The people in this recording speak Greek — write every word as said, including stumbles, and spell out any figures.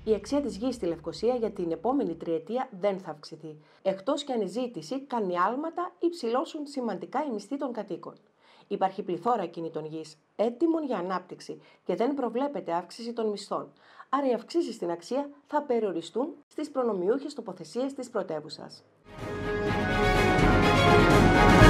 Η αξία της γης στη Λευκοσία για την επόμενη τριετία δεν θα αυξηθεί, εκτός κι αν η ζήτηση κάνει άλματα ή ψηλώσουν σημαντικά οι μισθοί των κατοίκων. Υπάρχει πληθώρα κινήτων γης, έτοιμων για ανάπτυξη και δεν προβλέπεται αύξηση των μισθών. Άρα οι αυξήσεις στην αξία θα περιοριστούν στις προνομιούχες τοποθεσίες της πρωτεύουσας.